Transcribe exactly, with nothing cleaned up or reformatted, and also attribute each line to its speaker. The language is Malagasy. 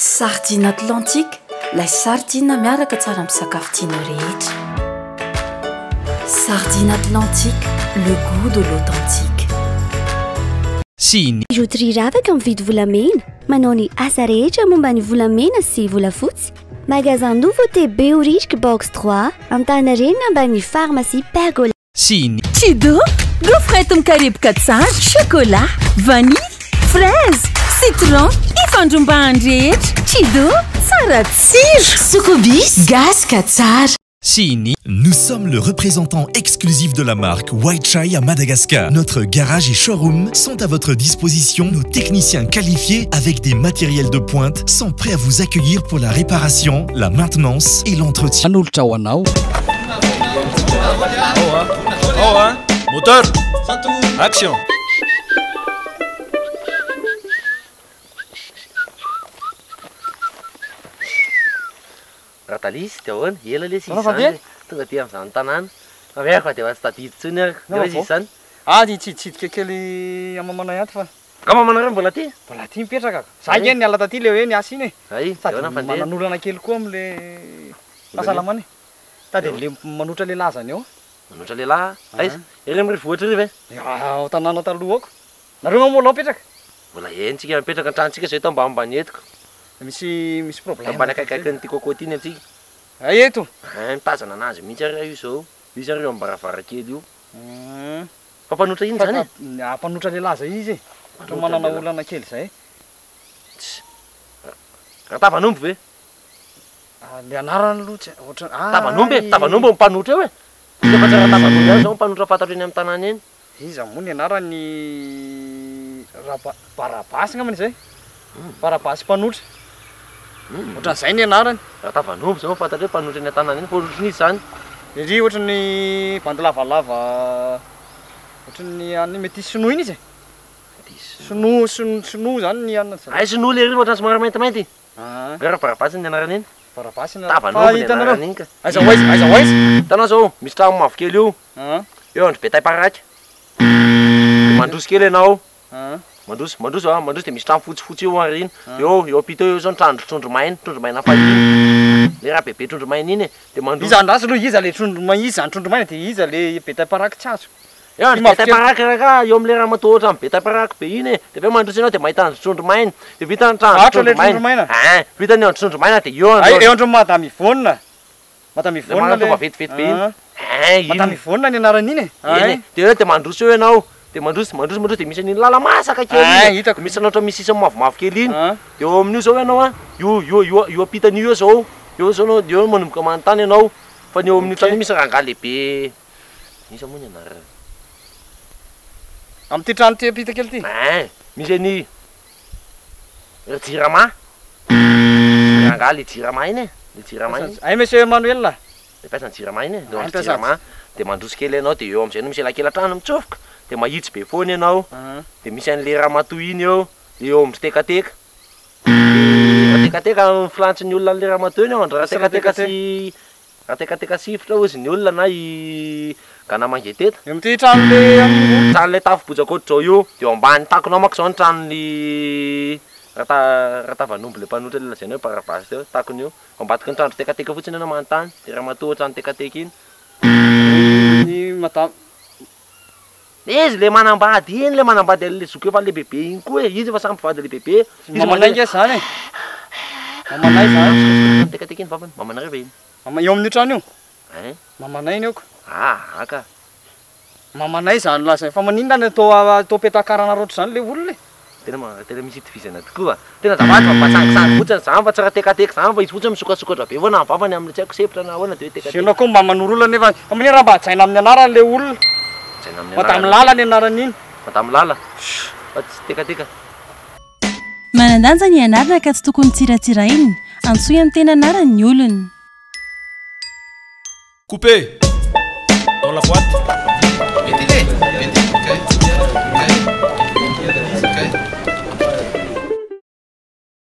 Speaker 1: Sardine Atlantique, ilay sardine miaraka tsara amin'ny sakafo tianao rehetra. Sardine Atlantique, le goût de l'authentique.
Speaker 2: Siny
Speaker 3: Bijouterie Ravaka mividy volamena, manao ny asa rehetra momba ny volamena sy volafotsy. Magasin Nouveauté Béorique Box trois, Antanarena ambany pharmacie Pergola.
Speaker 2: Siny
Speaker 4: Tido, gaufrette mikarepoka tsara, chocolat, vanille, fraise, citron, ifandrombahany rehetra. Tido, tsara tsiro.
Speaker 1: Sokobis, gaska tsara.
Speaker 2: Siny
Speaker 5: Nous sommes le représentant exclusif de la marque White Chai à Madagascar. Notre garage et showroom sont à votre disposition. Nos techniciens qualifiés avec des matériels de pointe sont prêts à vous accueillir pour la réparation, la maintenance et l'entretien.
Speaker 6: Anolotra ho anao.
Speaker 2: Oh hein Moteur Action
Speaker 7: Ratalisy dia ahoana ela le sisy zany tonga aty amin'izany tanàna aveako dia tsy tadidy intsony ary dia hoe sisy zany
Speaker 6: Ah, ny tsiditsidika kely amamanay ato fa
Speaker 7: kamamanareo mbola aty
Speaker 6: mbola aty mipetraka. Za igny niala taty le hoe niasa iny e.
Speaker 7: ay
Speaker 6: Sady
Speaker 7: ahoana fandeha
Speaker 6: mananolana kely koa am'le fahasalamana e. Tady le manotra lehilahy zany eo.
Speaker 7: manotra lehilahy aiza ery amin'ny rivoatra riva e
Speaker 6: Ao tanàna taloha ako. Nareo mamola mipetraka.
Speaker 7: mbola entsika mipetraka an-tranontsika zay eto ambanimbany etiko
Speaker 6: Misy misy problème.
Speaker 7: ambany akaikaiky ty coco ty iny amintsika
Speaker 6: Ay eto.
Speaker 7: ay mitazana anazy mihitsy ary io zao izy ary eo am'baravarakely io
Speaker 6: Mm.
Speaker 7: fa mpanotra iny zany e
Speaker 6: Ampanotra lehilahy zay izy e. Ohatra manana olana kely zay.
Speaker 7: ratavan'omby ve
Speaker 6: Ah, le anarany aloha tsy ohatra ah.
Speaker 7: tavan'omby e tavan'omby mpanotra eo e izy efa tsara tavan'omby any zao mpanotra fantatro eny amin'ny tanàna eny
Speaker 6: Iza moa ny anarany Raba- Barabasy ngamany zay. Barabasy mpanotra. Ohatran'izay ny anarany.
Speaker 7: ratavan'omby zao fantatro hoe mpanotra eny an-tanàna eny mpanotra izy zany
Speaker 6: Iry ohatran'ny bandy lavalava. Ohatran'ny any mety sinoa iny izy e. Sinoa sino sinoa zany ny anana zany.
Speaker 7: ay sin'olo ery ohatran'ny somary maintimainty
Speaker 6: Ah,
Speaker 7: gara barabasy ny anarany eny
Speaker 6: Barabasy na.
Speaker 7: tavan'omby ny anarany iny ka
Speaker 6: Aiza hoaiza, aiza hoaiza.
Speaker 7: hitanao zao misy trano mavokely io
Speaker 6: Ah,
Speaker 7: eo andro betay paraky mandroso kely ianao
Speaker 6: ah.
Speaker 7: mandroso mandroso a mandroso de misy trano fotsifotsy eo ary iny eo eo ampita eo zao ny trano trondromaina trondromaina fahiny le raha bebe trondromaina iny e de mandroso
Speaker 6: Iza andraso aloha iza le trondro maïzy zany trondro maina de iza le betay paraky tsy azo.
Speaker 7: eo andro betay paraky raka eo am'le raha matohatra amin'ny betay paraky be iny e de ve mandroso ianao de mahita andro trondromaina de vita ny trano
Speaker 6: Atra le trondromaina.
Speaker 7: ah vita ny andro trondromaina de eo
Speaker 6: Ay
Speaker 7: andro
Speaker 6: eo andro Madame Yvonne. Madame
Speaker 7: le
Speaker 6: Yvonne
Speaker 7: manana
Speaker 6: le.
Speaker 7: fomba vetivety be iny
Speaker 6: Ah,
Speaker 7: ah
Speaker 6: Madame
Speaker 7: iny
Speaker 6: Yvonne ny anarany iny e.
Speaker 7: iny
Speaker 6: Ay.
Speaker 7: e de eo de mandroso eo ianao de mandroso mandroso mandroso de misy an'iny lala masaka
Speaker 6: Ay,
Speaker 7: kely
Speaker 6: hitako.
Speaker 7: misy anao misy sisiny mavomavo kely iny
Speaker 6: Ah.
Speaker 7: de eo amin'io zao ianao a io io io io ampitan'io eo zao eo zao anao eo manomboka manontany ianao fa ny eo amin'io trano io misy rangaha lehibe misy moa ny anarany
Speaker 6: Am'ty trano ty apita kely ty.
Speaker 7: ah misy any jirama rangaha le jirama iny e le jirama iny
Speaker 6: Ay monsieur Emmanuel là.
Speaker 7: le pesany jirama iny e de
Speaker 6: Ah,
Speaker 7: andro jirama de mandroso kely ianao de eo am'izay no misy elakelan-trano mitsofoka de mahitsy be foana ianao
Speaker 6: Ah.
Speaker 7: de misy an'le ramatoa iny eo de eo am'tekateka de tekateka filantry ny olona an'le ramatoa iny eo andro raha tekateka sy raha tekateka sifotra ozy ny olona na i gana mangeteta
Speaker 6: Eo am'ty trano le amin'ny
Speaker 7: trano le tafo bojaka ohatr'izao io de eo ambany takonao manko zao ny tranony rata ratavan'omby le mpanotra le lazaina hoe parabasy teo takony io ambadiky ny trano tekateka fotsiny ianao manontany de ramatoa trano tekateka iny
Speaker 6: ny madame
Speaker 7: izy le manambady iny le manambady an'le zoky efa le bebe iny koa e izy efa samby vady le bebe
Speaker 6: mamanay nge zany e. Mamanay zany.
Speaker 7: tekateka iny vavany mamanareo ve iny
Speaker 6: Mama eo amin'io trano io.
Speaker 7: eh
Speaker 6: Mamanay iny eo ko.
Speaker 7: ah aka
Speaker 6: Mamanay zany laza fa maninona ny atao atao petakarana roatra zany le olona e.
Speaker 7: tena ma tena misy itovizana tokoa tena zavatra mampatsangisangy fotsiny zany fa tsy raha tekateka zany fa izy fotsiny misokasokatra be foana vavany amin'le tsy haiko sepotra na ahoana de hoe tekateka
Speaker 6: Sianao koa mba manoro olona nefa fa maninona raha mba hajaina amin'ny anarany le olona.
Speaker 7: zaina amin'ny
Speaker 6: Madame Lala ny anarany iny.
Speaker 7: madame lala fa tsy tekateka
Speaker 4: Manandanja ny anarana ka tsy tokony tsiratsiraina. Antsoy amin'ny tena anarany ny olona.
Speaker 2: Coupé dans la boîte.